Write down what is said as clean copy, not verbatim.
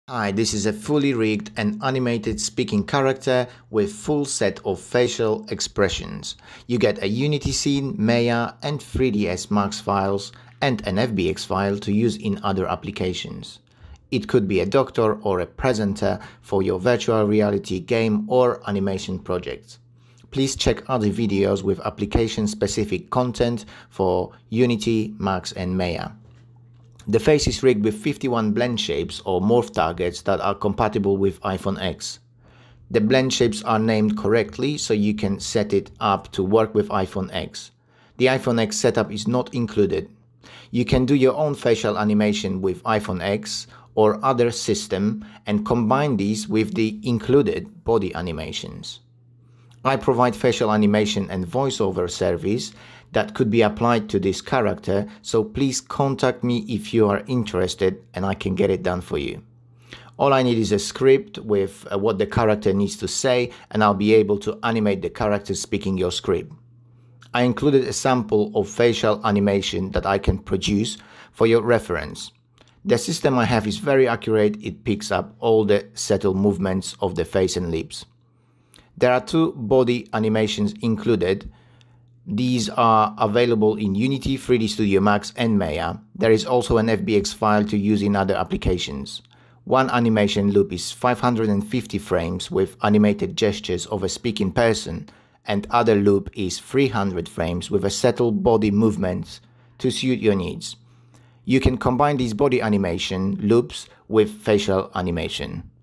Hi, this is a fully rigged and animated speaking character with full set of facial expressions. You get a Unity scene, Maya and 3ds Max files and an FBX file to use in other applications. It could be a doctor or a presenter for your virtual reality game or animation projects. Please check other videos with application-specific content for Unity, Max and Maya. The face is rigged with 51 blend shapes or morph targets that are compatible with iPhone X. The blend shapes are named correctly so you can set it up to work with iPhone X. The iPhone X setup is not included. You can do your own facial animation with iPhone X or other system and combine these with the included body animations. I provide facial animation and voiceover service that could be applied to this character, so please contact me if you are interested and I can get it done for you. All I need is a script with what the character needs to say and I'll be able to animate the character speaking your script. I included a sample of facial animation that I can produce for your reference. The system I have is very accurate, it picks up all the subtle movements of the face and lips. There are two body animations included. These are available in Unity, 3D Studio Max and Maya. There is also an FBX file to use in other applications. One animation loop is 550 frames with animated gestures of a speaking person, and other loop is 300 frames with a subtle body movements to suit your needs. You can combine these body animation loops with facial animation.